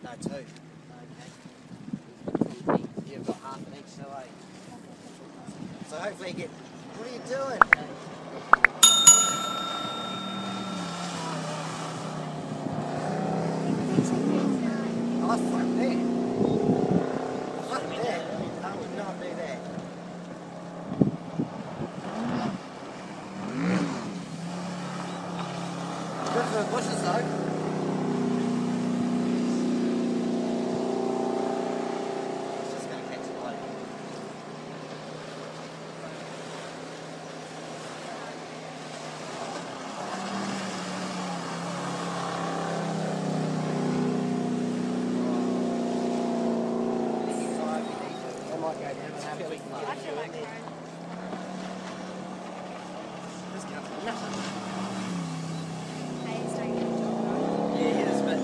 No, two. Okay. You've got half an each, so So hopefully you get... What are you doing? Oh, fuck that. Fuck that. I would not do that. Good for the bushes though. It's just going to catch the light. I might go down and have a quick look. I feel like crying. This can't be nothing. Hey, it's doing your job. Yeah, it is, but...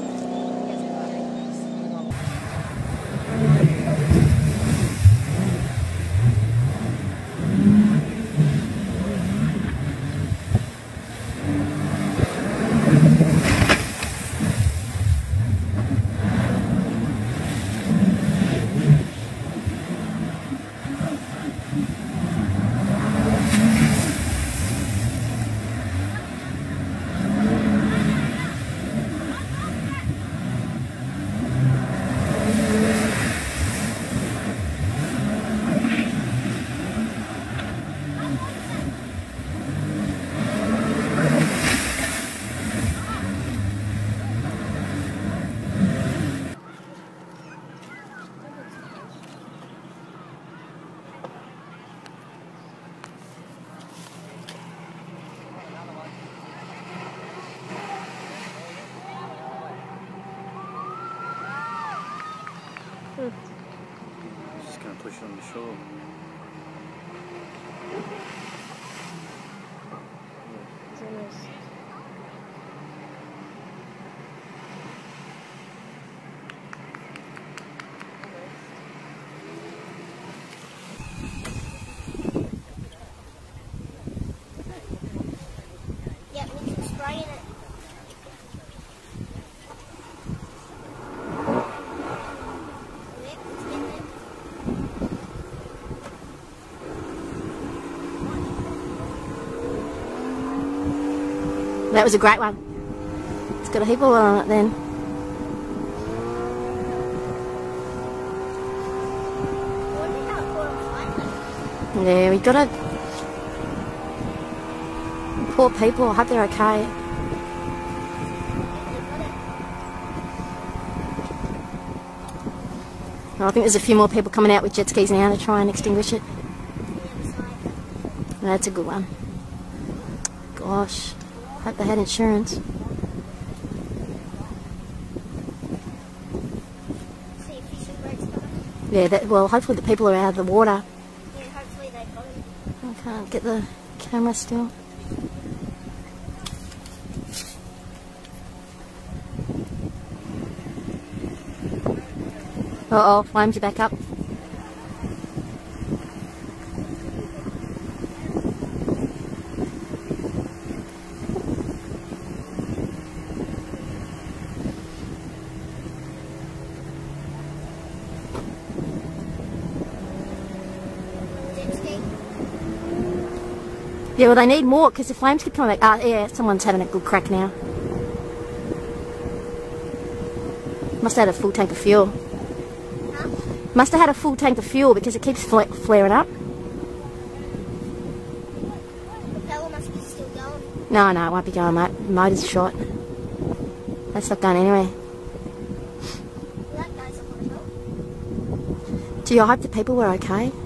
Just going to push it on the shore. Yeah, we can spray in it. That was a great one. It's got a heap of oil on it then. Yeah, we got to... Poor people, I hope they're okay. I think there's a few more people coming out with jet skis now to try and extinguish it. That's a good one. Gosh, hope they had insurance. Yeah, well, hopefully the people are out of the water. Yeah, hopefully they got it. I can't get the camera still. Uh-oh, flames are back up. Yeah, well, they need more because the flames keep coming back. Ah, yeah, someone's having a good crack now. Must have had a full tank of fuel. Huh? Must have had a full tank of fuel because it keeps flaring up. The power must be still going. No, it won't be going, mate. The motor's shot. That's not going anywhere. Well, that guy's not going to help. Gee, I hope the people were okay.